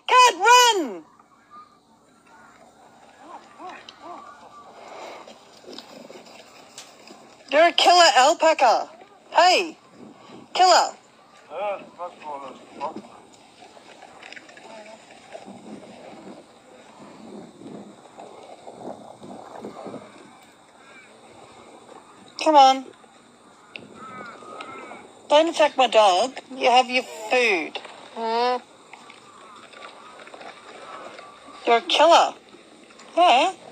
Cat, run! You're a killer alpaca. Hey, killer. Come on. Don't attack my dog. You have your food. You're a killer. Yeah.